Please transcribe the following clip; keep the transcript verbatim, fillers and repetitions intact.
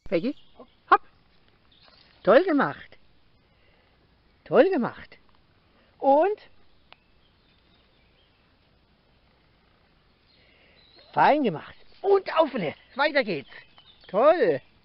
Peggy, hopp. Toll gemacht. Toll gemacht. Und fein gemacht. Und auf, weiter geht's. Toll.